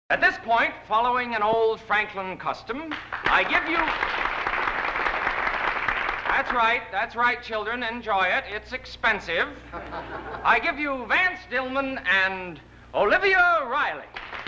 At this point, following an old Franklin custom, I give you... That's right, children, enjoy it. It's expensive. I give you Vance Dillman and Olivia Riley.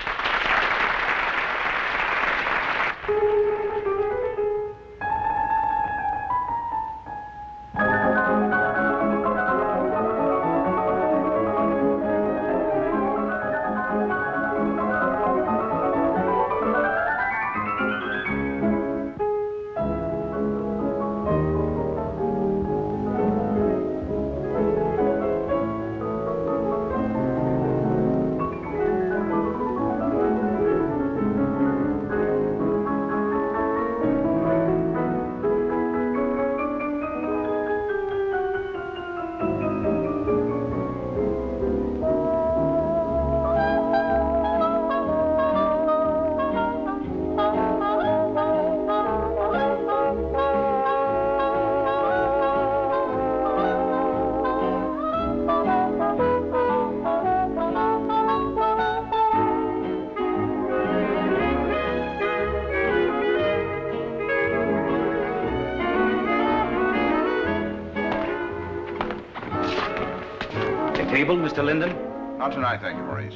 Table, Mr. Linden? Not tonight, thank you, Maurice.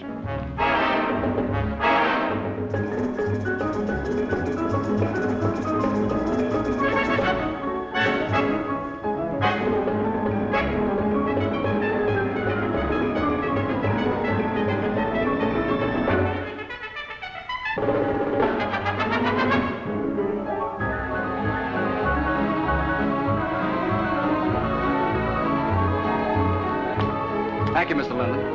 Thank you, Mr. Linden.